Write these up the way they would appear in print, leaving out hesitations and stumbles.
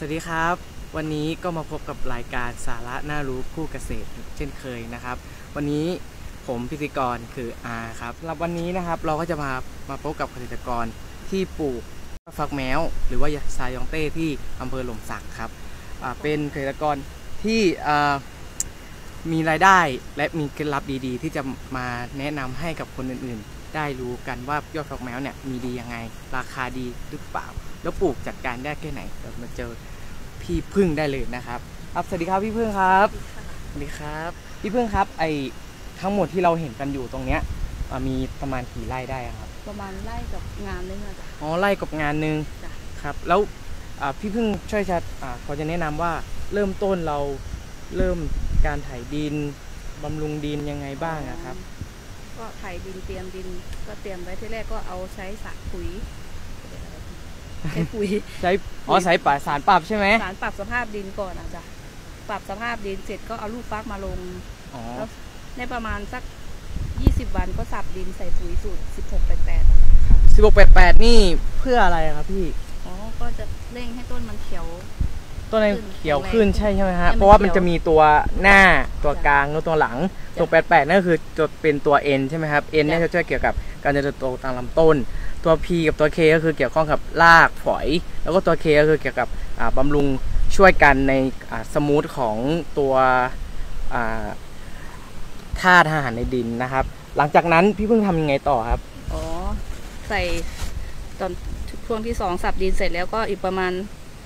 วัสดีครับวันนี้ก็มาพบกับรายการสาระน่ารู้คู่เกษตรเช่นเคยนะครับวันนี้ผมพิธีกรคืออาครับสำหรับวันนี้นะครับเราก็จะมาพบกับเกษตรกรที่ปลูกฟักแมวหรือว่าซายองเต้ที่อำเภอหล่มสักครับเป็นเกษตรกรที่มีรายได้และมีเคล็ดลับดีๆที่จะมาแนะนำให้กับคนอื่นๆได้รู้กันว่ายอดฟักแมวเนี่ยมีดียังไงราคาดีหรือเปล่าแล้วปลูกจัดการได้แค่ไหนเรามาเจอพี่พึ่งได้เลยนะครับสวัสดีครับพี่พึ่งครับสวัสดีครับพี่พึ่งครับไอทั้งหมดที่เราเห็นกันอยู่ตรงเนี้ยมีประมาณกี่ไร่ได้ครับประมาณไร่กับงานนึงอะจ้ะอ๋อไร่กับงานนึงครับแล้วพี่พึ่งช่วยเขาจะแนะนำว่าเริ่มต้นเราเริ่มการไถดินบำรุงดินยังไงบ้างนะครับก็ไถดินเตรียมดินก็เตรียมไว้ที่แรกก็เอาใช้ปุ๋ยใช้ปุ๋ยใช้สารปรับใช่ไหมสารปรับสภาพดินก่อนอะจ้ะปรับสภาพดินเสร็จก็เอาลูกฟักมาลงแล้วในประมาณสัก20 วันก็สับดินใส่ปุ๋ยสูตร 1688นี่เพื่ออะไรครับพี่ก็จะเร่งให้ต้นมันเขียวต้นเขียวขึ้นใช่ไหมฮะเพราะว่ามันจะมีตัวหน้าตัวกลางแล้วตัวหลังตัว88นั่นก็คือจะเป็นตัว N ใช่ไหมครับ N เนี่ยจะช่วยเกี่ยวกับการเจริญเติบโตตามลำต้นตัว P กับตัว K ก็คือเกี่ยวข้องกับรากฝอยแล้วก็ตัว K ก็คือเกี่ยวกับบำรุงช่วยกันในสมูทของตัวธาตุอาหารในดินนะครับหลังจากนั้นพี่เพิ่งทำยังไงต่อครับใส่ตอนช่วงที่2สับดินเสร็จแล้วก็อีกประมาณ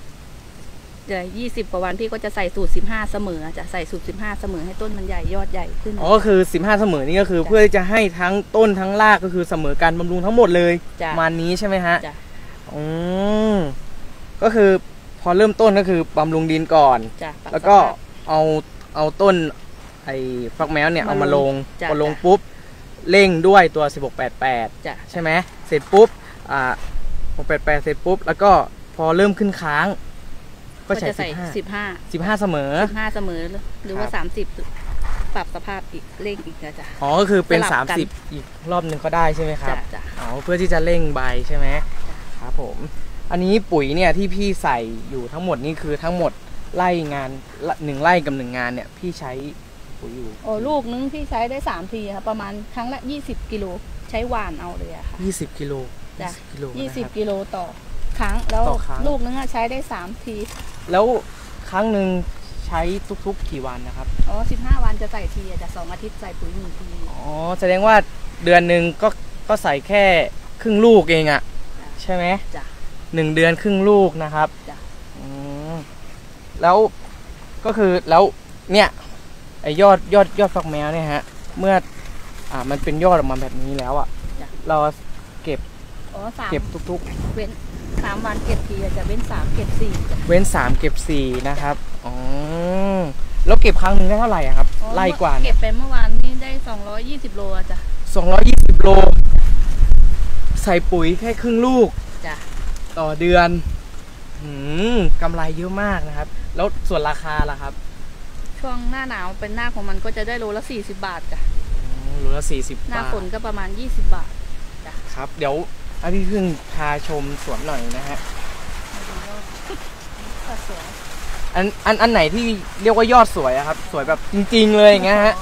20 กว่าวันพี่ก็จะใส่สูตร15เสมอจะใส่สูตร15เสมอให้ต้นมันใหญ่ยอดใหญ่ขึ้นก็คือ15เสมอนี่ก็คือเพื่อจะให้ทั้งต้นทั้งรากก็คือเสมอการบำรุงทั้งหมดเลยมานี้ใช่ไหมฮะก็คือพอเริ่มต้นก็คือบำรุงดินก่อนแล้วก็เอาต้นไอ้ฟักแมวเนี่ยเอามาลงพอลงปุ๊บเร่งด้วยตัว1688ใช่ไหมเสร็จปุ๊บ688เสร็จปุ๊บแล้วก็พอเริ่มขึ้นค้างก็ใส่15เสมอหรือว่า30ปรับสภาพอีกเร่งอีกนะจ๊ะก็คือเป็น30อีกรอบนึงก็ได้ใช่ไหมครับเพื่อที่จะเร่งใบใช่ไหมครับผมอันนี้ปุ๋ยเนี่ยที่พี่ใส่อยู่ทั้งหมดนี่คือทั้งหมดไร่งาน1ไร่กับ1งานเนี่ยพี่ใช้ปุ๋ยอยู่ลูกนึงพี่ใช้ได้3ทีค่ะประมาณครั้งละ20 กิโลใช้หว่านเอาเลยอะค่ะ 20 กิโลจ้ะ20 กิโลต่อครั้งแล้วลูกนึงใช้ได้3ทีแล้วครั้งหนึ่งใช้ทุกๆกี่วันนะครับ 15 วันจะใส่ทีจะ2 อาทิตย์ใส่ปุ๋ย1 ทีแสดงว่าเดือนหนึ่งก็ใส่แค่ครึ่งลูกเองอะใช่ไหมจ้ะ 1 เดือนครึ่งลูกนะครับจ้ะแล้วก็คือแล้วเนี่ยไอยอดฟักแมวเนี่ยฮะเมื่อมันเป็นยอดออกมาแบบนี้แล้วอะเราเก็บทุกเว้น3 วันเก็บทีจะเว้น3เก็บ4จ้ะเว้น3เก็บ4นะครับแล้วเก็บครั้งหนึ่งได้เท่าไหร่อะครับไล่กว่าเก็บไปเมื่อวานนี้ได้220 โลจ้ะ 220 โลใส่ปุ๋ยแค่ครึ่งลูกจ้ะต่อเดือนกำไรเยอะมากนะครับแล้วส่วนราคาล่ะครับช่วงหน้าหนาวเป็นหน้าของมันก็จะได้โลละ40 บาทจ้ะโลละ40 บาทหน้าฝนก็ประมาณ20 บาทจ้ะครับเดี๋ยวพี่พึ่งพาชมสวนหน่อยนะฮะอันไหนที่เรียกว่ายอดสวยอะครับสวยแบบจริงๆเลยอย่างเงี้ยฮะ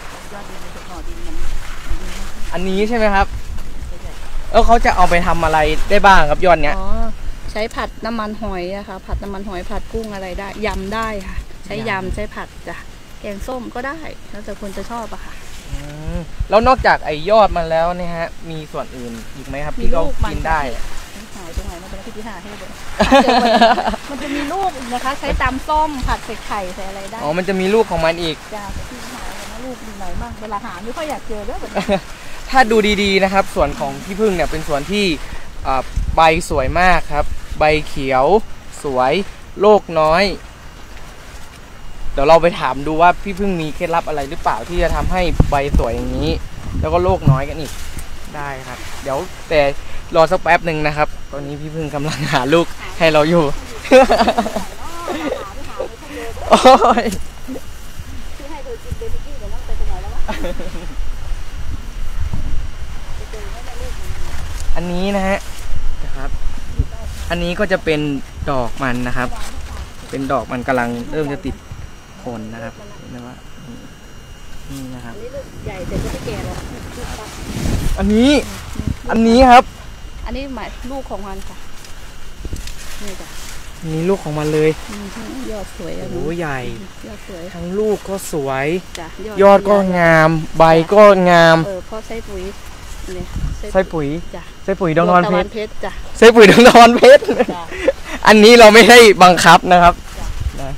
อันนี้ใช่ไหมครับแล้วเขาจะเอาไปทำอะไรได้บ้างครับยอดเนี้ยใช้ผัดน้ำมันหอยอะค่ะผัดน้ำมันหอยผัดกุ้งอะไรได้ยำได้ค่ะใช้ยำใช้ผัดจ้ะแกงส้มก็ได้แล้วแต่คนจะชอบอะค่ะแล้วนอกจากไอ้ยอดมันแล้วเนี่ยฮะมีส่วนอื่นอีกไหมครับที่เขากินได้หายตรงไหนมันเป็นที่หาให้เลยมันจะมีลูกนะคะใช้ตำส้มผัดใส่ไข่ใส่อะไรได้มันจะมีลูกของมันอีกจ้ะที่หาแล้วลูกดีไหนบ้างเวลาหาไม่ค่อยอยากเจอเด้อแบบถ้าดูดีๆนะครับส่วนของพี่พึ่งเนี่ยเป็นส่วนที่ใบสวยมากครับใบเขียวสวยโรคน้อยเดี๋ยวเราไปถามดูว่าพี่พึ่งมีเคล็ดลับอะไรหรือเปล่าที่จะทำให้ใบสวยอย่างนี้แล้วก็โรคน้อยกันอีกได้ครับเดี๋ยวแต่รอสักแป๊บหนึ่งนะครับตอนนี้พี่พึ่งกำลังหาลูกให้เราอยู่โอ้ยอันนี้นะฮะอันนี้ก็จะเป็นดอกมันนะครับเป็นดอกมันกำลังเริ่มจะติดผลนะครับเห็นไหมว่านี่นะครับอันนี้ลูกใหญ่แต่ก็ไม่แก่หรอกลูกฟักอันนี้ครับอันนี้หมายลูกของมันค่ะนี่จ้ะอันนี้ลูกของมันเลยยอดสวยอ่ะโอ้ใหญ่ยอดสวยทั้งลูกก็สวยจ้ะยอดก็งาม ใบก็งามเพราะใส่ปุ๋ยเนี่ยใส่ปุ๋ยจ้ะใส่ปุ๋ยดองนอนเพตะวัชรเพชรจ้ะใส่ปุ๋ยดองนอนเพชรจ้ะอันนี้เราไม่ได้บังคับนะครับจ้ะนะ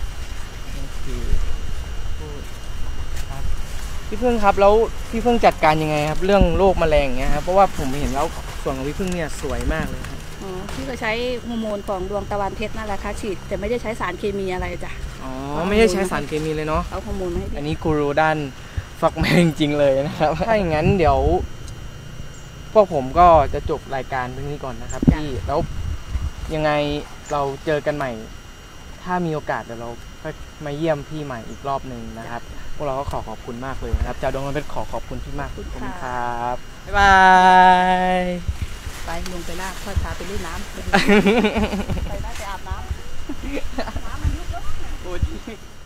ครับพี่พึ่งครับแล้วพี่พึ่งจัดการยังไงครับ เรื่องโรคแมลงเงี้ยครับเพราะว่าผมเห็นแล้วส่วนของพี่พึ่งเนี่ยสวยมากเลยครับอ๋อพี่ก็ใช้ฮอร์โมนของดวงตะวันเพชรนั่นแหละค่ะฉีดแต่ไม่ได้ใช้สารเคมีอะไรจ้ะอ๋อไม่ได้ใช้สารเคมีเลยเนาะเอาฮอร์โมนมาให้อันพี่นี้กูรูด้านฟักแมงจริงเลยนะครับ ถ้าอย่างนั้นเดี๋ยวพวกผมก็จะจบรายการเพียงนี้ก่อนนะครับพี่แล้วยังไงเราเจอกันใหม่ ถ้ามีโอกาสเดี๋ยวเราก็มาเยี่ยมพี่ใหม่อีกรอบหนึ่งนะครับพวกเราก็ขอบคุณมากเลยนะครับเจ้าดวงเพชรขอบคุณพี่มากขอบคุณครับบ๊ายบายไปลงไปลากพ่อพาไปเล่นน้ำไปได้ไปอาบน้ำน้ำมันยุบแล้วโอ้